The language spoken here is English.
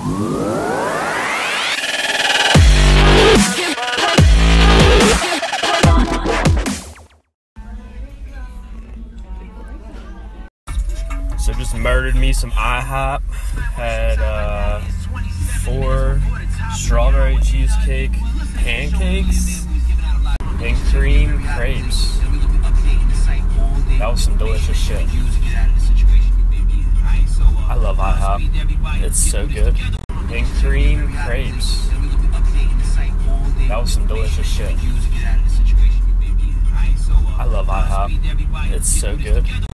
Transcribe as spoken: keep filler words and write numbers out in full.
So just murdered me some IHOP. Had uh, four strawberry cheesecake pancakes and cream crepes. That was some delicious shit. I love IHOP. It's so good. And cream crepes. That was some delicious shit. I love IHOP. It's so good.